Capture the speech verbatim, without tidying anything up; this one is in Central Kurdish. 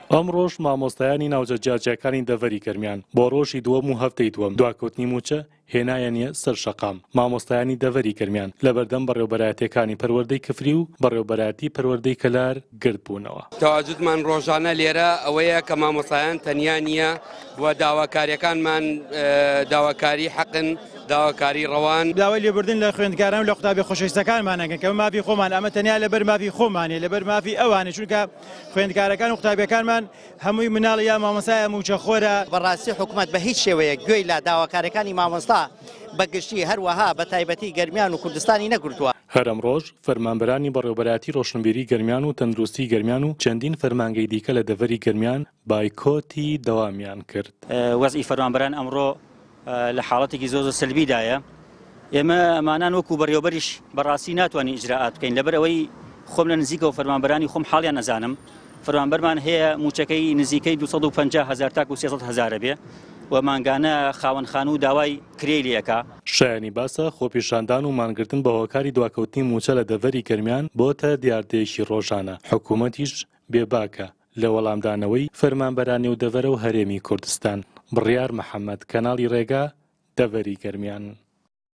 ئەمڕۆژ مامۆستایانی ناوچە جیاجیەکانی دەڤەری گەرمیان بۆ ڕۆژی دووەم و هەفتەی دووەم دواکەوتنی موچە هێنایەنیە سەر شەقام. مامۆستایانی دەڤەری گەرمیان لەبەردەم بەڕێوەبەرایەتیەکانی پەروەردەی کفری و بەڕێوەبەرایەتی پەروەردەی کەلار گرت بوونەوە. تەواجودمان ڕۆژانە لێرە ئەوەیە کە مامۆستایان تەنیا نییە و داواکاریەکانمان داواکاری حەقن، داواکاری ڕەوان. داوای لێبوردن لە خوێندکاران لە قوتابی خۆشەویستەکانمانەکەن کە مافی خۆمان ئەمە تەنیا لەبەر مافی خۆمانێ لەبەر مافی ئەوانە چونکە خوێندکارەکان و قوتابیەکانمان هەمووی مناڵ یا مامۆستایە موچەخۆرە. بەڕاستی حکوومەت بە هیچ شێوەیە گوێی لە داواکاریەکانی مامۆستا بەگشتی هەروەها بە تایبەتی گەرمیان و کوردستانی نەگرتووە. هەرم ڕۆژ فەرمانبەرانی بەڕێوەبەرایەتی ڕۆشنبیری گەرمیان و تەندروستی گەرمیان و چەندین فەرمانگەی دیکە لە دەڤەری گەرمیان بایکۆتی دەوامیان کرد. وەزعی فەرمانبەران ئەمڕۆ لە حاڵەتێکی زۆر زۆر سەلبیدایە. ئێمە ئەمانان وەکو بەڕێوەبەریش بەڕاستی ناتوانین ئیجراعات بکەین لەبەر ئەوەی خۆم لە نزیکەوە فەرمانبەرانی خۆم حاڵیان نەزانم. فەرمانبەرمان هەیە موچەکەی نزیکەی دووسەد و پەنجا هەزار تاکو سێسەد هەزارە بێ و مانگانە خاوەنخان و داوای کرێی لێەکە. شایانی باسە خۆپیشاندان و مانگرتن بە هۆکاری دواکەوتنی موچە لە دەڤەری گەرمیان بۆتە دیاردەیەکی ڕۆژانە. حکوومەتیش بێباکە لە وەڵامدانەوەی فەرمانبەرانی و دەڤەرە و هەرێمی کوردستان. بڕیار محەممەد، کەناڵی ڕێگا، دەڤەری گەرمیان.